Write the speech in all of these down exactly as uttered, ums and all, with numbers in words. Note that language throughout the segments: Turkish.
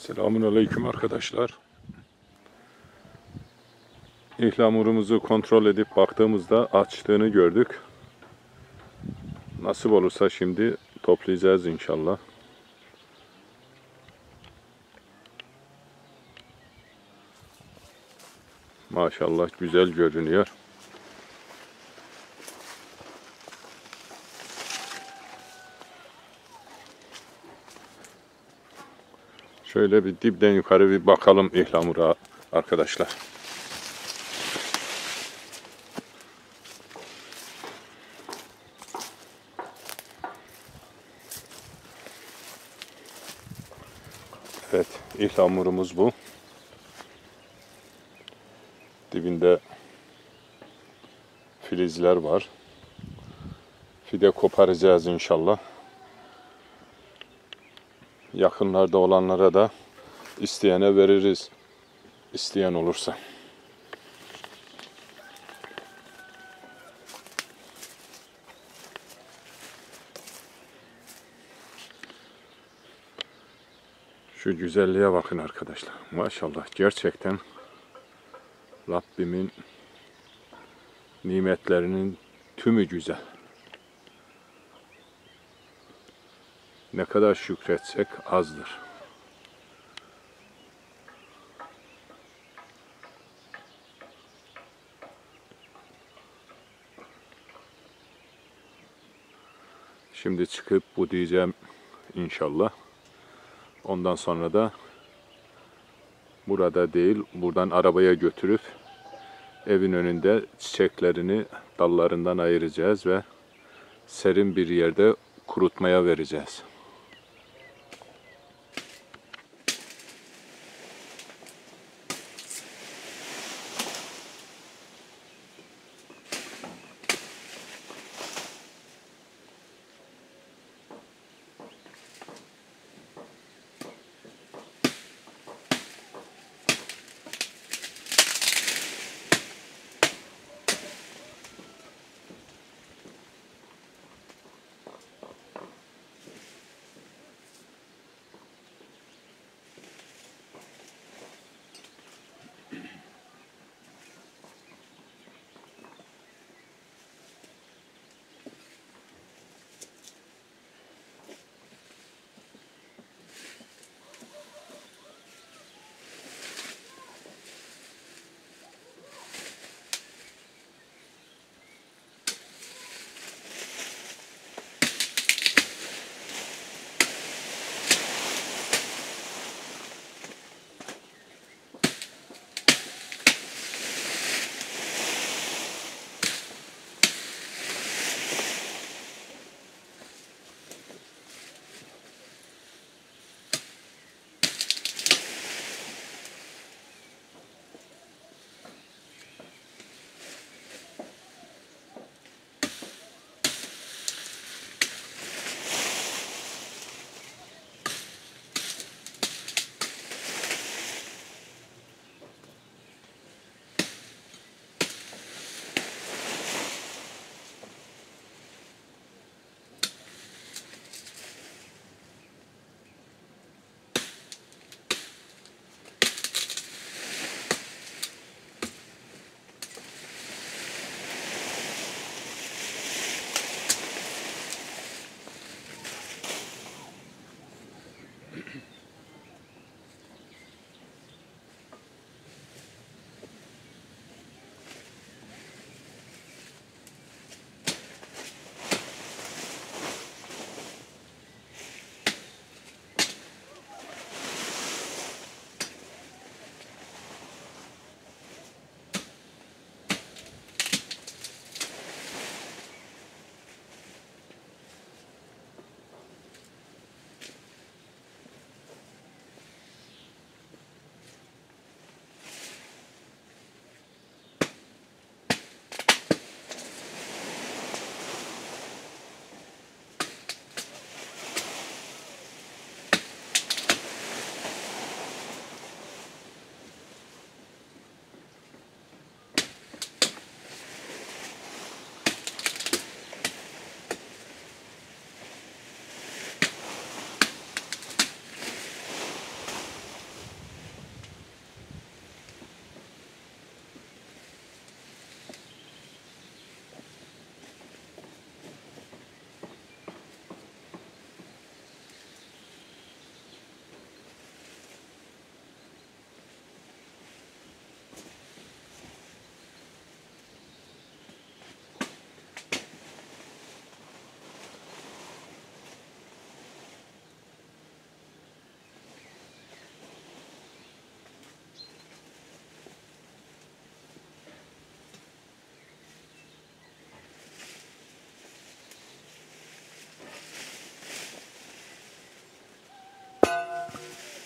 Selamünaleyküm arkadaşlar. İhlamurumuzu kontrol edip baktığımızda açtığını gördük. Nasip olursa şimdi toplayacağız inşallah. Maşallah güzel görünüyor. Şöyle bir dipten yukarı bir bakalım ihlamura arkadaşlar. Evet, ihlamurumuz bu. Dibinde filizler var. Fide koparacağız inşallah. Yakınlarda olanlara da isteyene veririz. İsteyen olursa. Şu güzelliğe bakın arkadaşlar. Maşallah gerçekten Rabbimin nimetlerinin tümü güzel. Ne kadar şükretsek azdır. Şimdi çıkıp bu diyeceğim inşallah. Ondan sonra da burada değil, buradan arabaya götürüp evin önünde çiçeklerini dallarından ayıracağız ve serin bir yerde kurutmaya vereceğiz.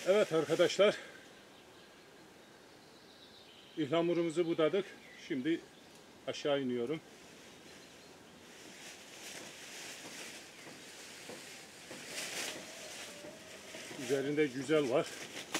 Evet arkadaşlar, ihlamurumuzu budadık. Şimdi aşağı iniyorum. Üzerinde güzel var.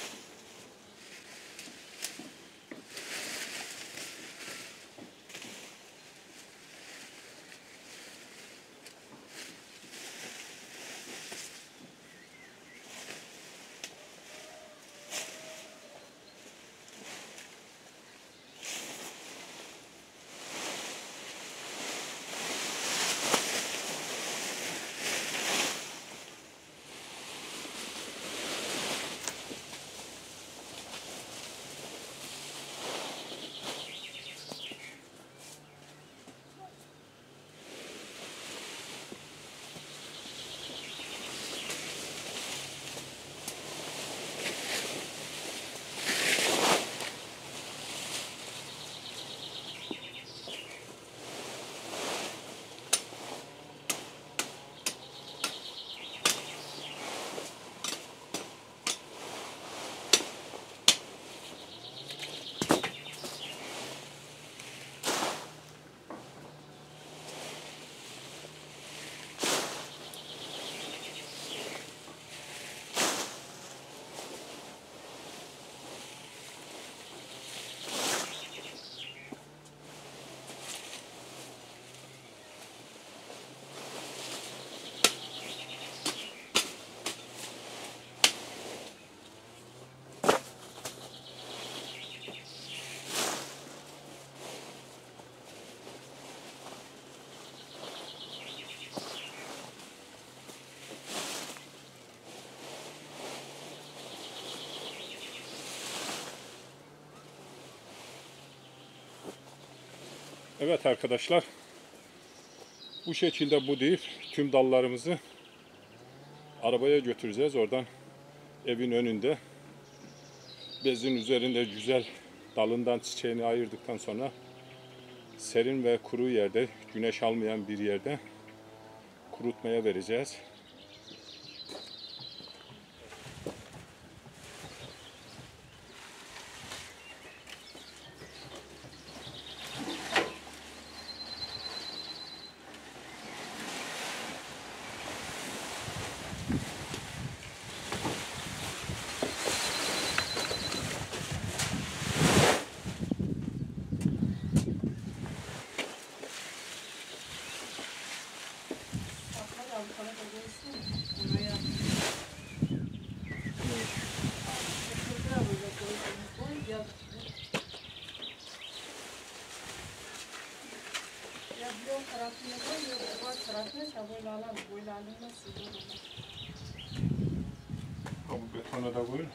Evet arkadaşlar, bu şekilde budayıp tüm dallarımızı arabaya götüreceğiz. Oradan evin önünde bezin üzerinde güzel dalından çiçeğini ayırdıktan sonra serin ve kuru yerde, güneş almayan bir yerde kurutmaya vereceğiz. Bu betona da koyun.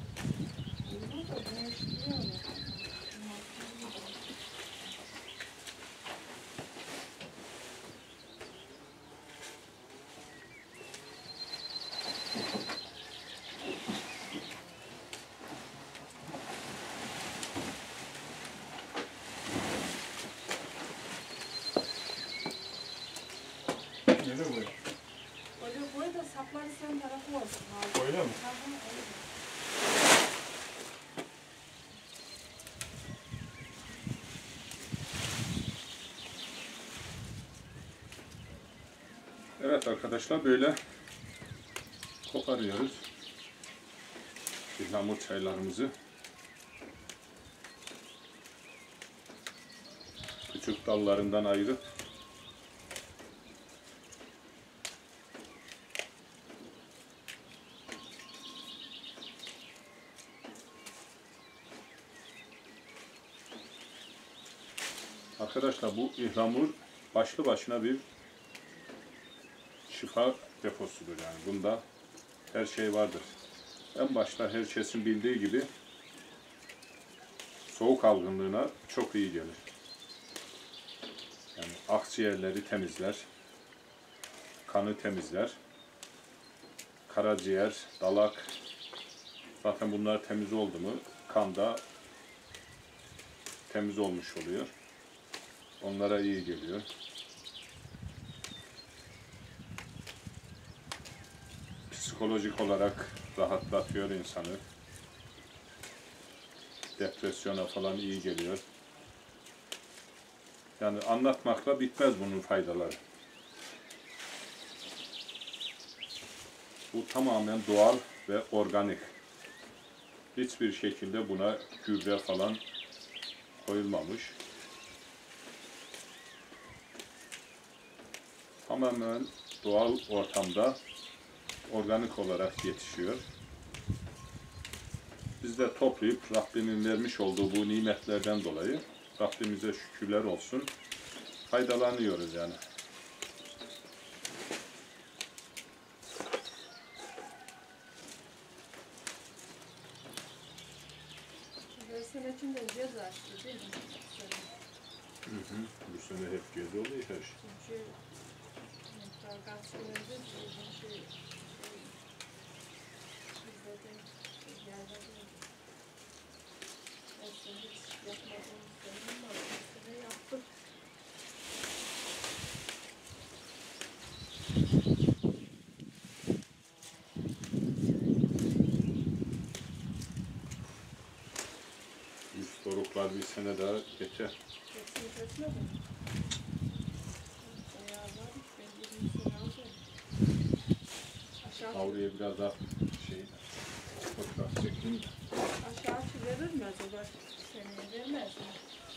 Nereye koyun? Öyle koy da sapları sen tarafı olsun. Öyle mi? Evet arkadaşlar, böyle koparıyoruz ihlamur çaylarımızı. Küçük dallarından ayırıp arkadaşlar, bu ihlamur başlı başına bir şifa deposudur yani. Bunda her şey vardır. En başta herkesin bildiği gibi soğuk algınlığına çok iyi gelir. Yani akciğerleri temizler, kanı temizler, karaciğer, dalak, zaten bunlar temiz oldu mu kan da temiz olmuş oluyor. Onlara iyi geliyor. psikolojik olarak rahatlatıyor insanı. Depresyona falan iyi geliyor. Yani anlatmakla bitmez bunun faydaları. Bu tamamen doğal ve organik. Hiçbir şekilde buna gübre falan koyulmamış. Tamamen doğal ortamda organik olarak yetişiyor. Biz de toplayıp Rabbimin vermiş olduğu bu nimetlerden dolayı Rabbimize şükürler olsun. Faydalanıyoruz yani. Her sene içinde ceza açtı değil mi? Hı hı. Bu sene hep gezi oluyor her şey. Çünkü daha kaç sene önce bir şey, şey izledim, yerledim. Her sene hiç yapmadığımız dönem var. Her sene yaptık. Yüz toruklar bir sene daha geçer. Hepsini kesmedim. Bayağı var. Ben yirmi sene aldım. Aşağı, Avruya biraz daha şey, fotoğraf çekeyim de. aşağı verir mi acaba? Seneye vermez mi?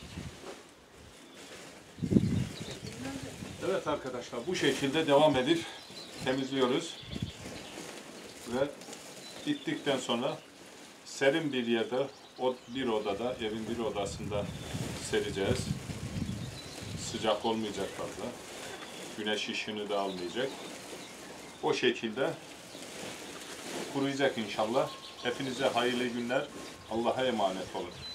Bilmem de. Evet arkadaşlar, bu şekilde devam edip temizliyoruz. Ve bittikten sonra serin bir yerde, o bir odada, evin bir odasında sereceğiz. Sıcak olmayacak fazla. Güneş ışığını da almayacak. O şekilde kuruyacak inşallah. Hepinize hayırlı günler. Allah'a emanet olun.